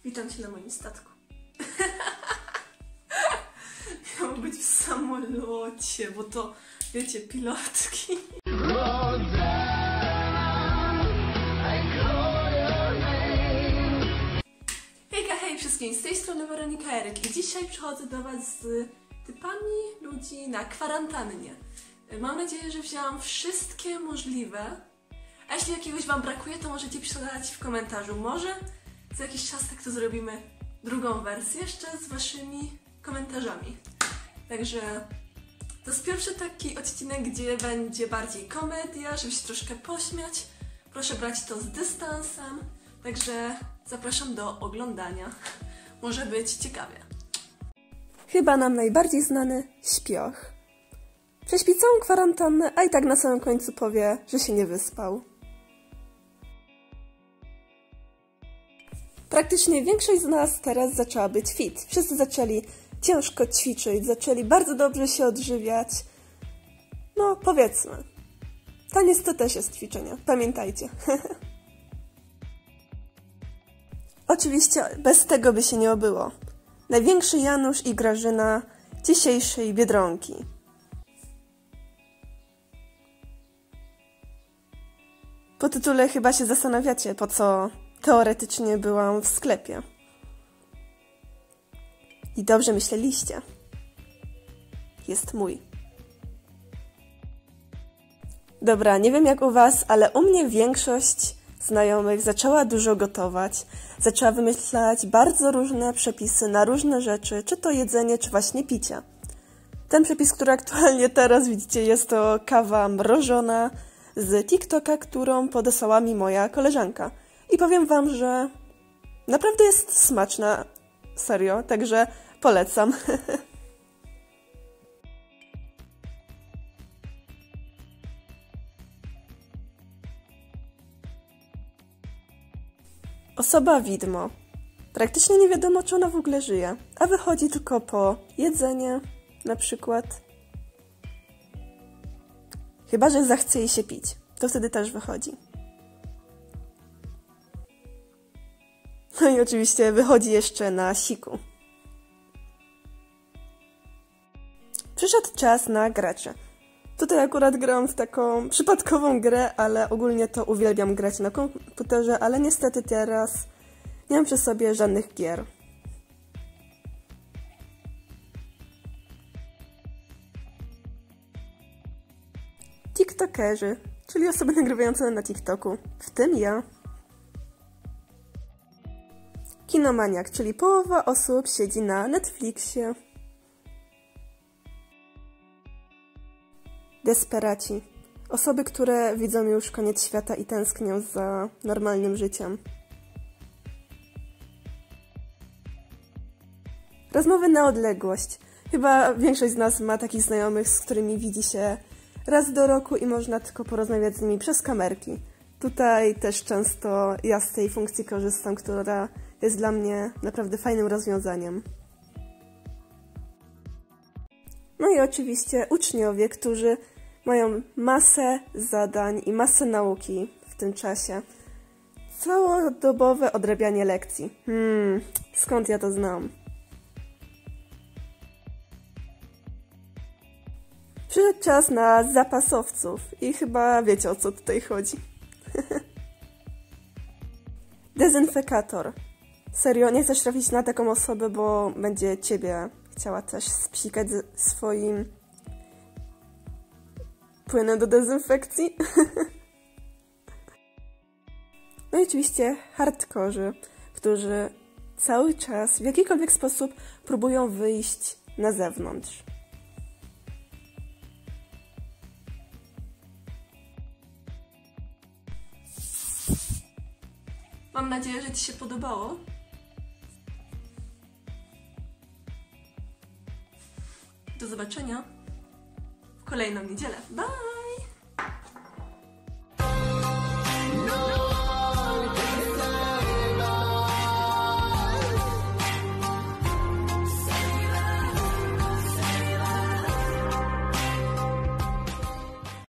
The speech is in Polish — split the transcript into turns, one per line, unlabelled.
Witam Cię na moim statku. Miało być w samolocie, bo to, wiecie, pilotki. Hejka, hej wszystkim, z tej strony Weronika Eryk i dzisiaj przychodzę do Was z typami ludzi na kwarantannie. Mam nadzieję, że wzięłam wszystkie możliwe. A jeśli jakiegoś Wam brakuje, to możecie pisać w komentarzu. Może za jakiś czas tak to zrobimy drugą wersję, jeszcze z Waszymi komentarzami. Także to jest pierwszy taki odcinek, gdzie będzie bardziej komedia, żeby się troszkę pośmiać. Proszę brać to z dystansem, także zapraszam do oglądania. Może być ciekawie. Chyba nam najbardziej znany śpioch. Prześpi całą kwarantannę, a i tak na samym końcu powie, że się nie wyspał. Praktycznie większość z nas teraz zaczęła być fit. Wszyscy zaczęli ciężko ćwiczyć, zaczęli bardzo dobrze się odżywiać. No, powiedzmy. Taniec to też jest ćwiczenie, pamiętajcie. Oczywiście bez tego by się nie obyło. Największy Janusz i Grażyna dzisiejszej Biedronki. Po tytule chyba się zastanawiacie, po co teoretycznie byłam w sklepie. I dobrze myśleliście. Jest mój. Dobra, nie wiem jak u Was, ale u mnie większość znajomych zaczęła dużo gotować. Zaczęła wymyślać bardzo różne przepisy na różne rzeczy, czy to jedzenie, czy właśnie picie. Ten przepis, który aktualnie teraz widzicie, jest to kawa mrożona z TikToka, którą podesłała mi moja koleżanka. I powiem Wam, że naprawdę jest smaczna, serio, także polecam. Osoba widmo. Praktycznie nie wiadomo, czy ona w ogóle żyje, a wychodzi tylko po jedzenie, na przykład. Chyba że zachce jej się pić, to wtedy też wychodzi. No i oczywiście wychodzi jeszcze na siku. Przyszedł czas na gracze. Tutaj akurat gram w taką przypadkową grę, ale ogólnie to uwielbiam grać na komputerze, ale niestety teraz nie mam przy sobie żadnych gier. TikTokerzy, czyli osoby nagrywające na TikToku, w tym ja. Kinomaniak, czyli połowa osób siedzi na Netflixie. Desperaci. Osoby, które widzą już koniec świata i tęsknią za normalnym życiem. Rozmowy na odległość. Chyba większość z nas ma takich znajomych, z którymi widzi się raz do roku i można tylko porozmawiać z nimi przez kamerki. Tutaj też często ja z tej funkcji korzystam, która jest dla mnie naprawdę fajnym rozwiązaniem. No i oczywiście uczniowie, którzy mają masę zadań i masę nauki w tym czasie. Całodobowe odrabianie lekcji. Skąd ja to znam? Przyszedł czas na zapasowców i chyba wiecie, o co tutaj chodzi. Dezynfekator. Serio, nie chcesz trafić na taką osobę, bo będzie ciebie chciała też spsikać swoim płynem do dezynfekcji. No i oczywiście hardkorzy, którzy cały czas w jakikolwiek sposób próbują wyjść na zewnątrz. Mam nadzieję, że Ci się podobało. Do zobaczenia w kolejną niedzielę. Bye!